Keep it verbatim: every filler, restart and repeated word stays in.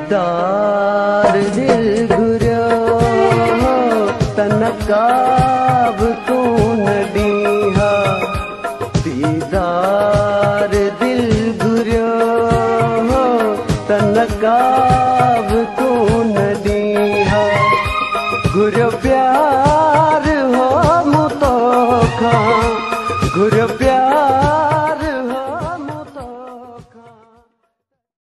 दीदार दिल घुरियो तनकाब तूं न ॾींहा। दीदार दिल घुरियो तनकाब तूं न ॾींहा। घुरियो प्यार हो मूं तोखां, घुरियो